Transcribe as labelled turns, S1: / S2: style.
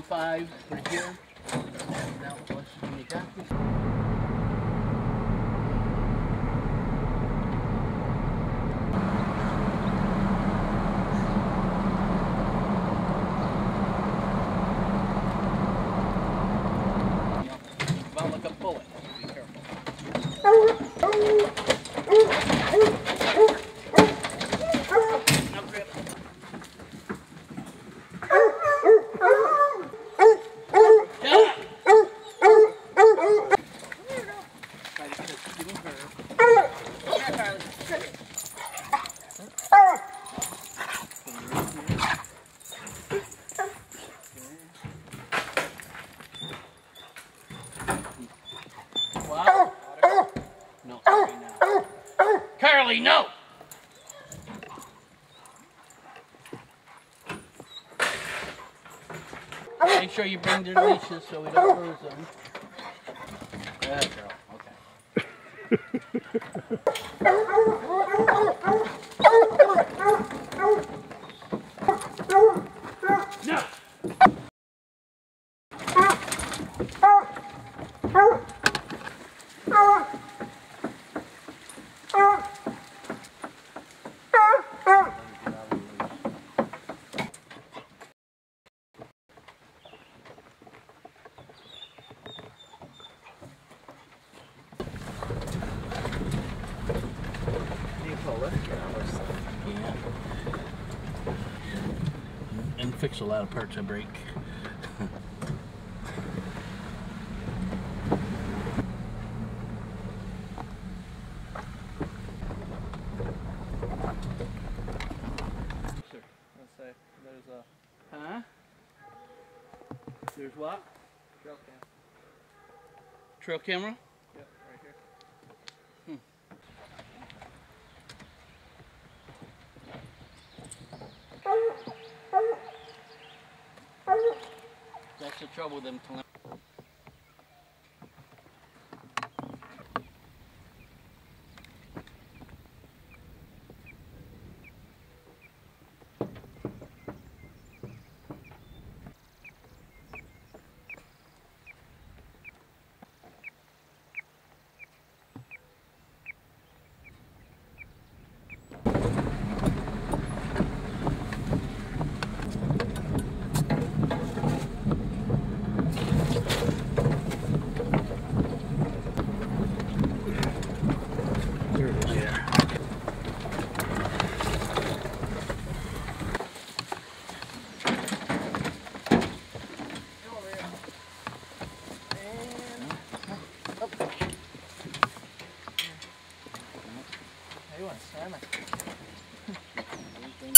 S1: 5 right here. That was when you got this. About like a bullet. Be careful. Now grip. Wow. No, right now. Carly, no! Make sure you bring their leashes so we don't lose them. There, girl. No! Yeah. And fix a lot of parts I break.
S2: There's a...
S1: Huh? There's what?
S2: Trail cam.
S1: Trail camera?
S2: Yep, right here.
S1: That's the trouble with them.
S2: Hey, you want a salmon?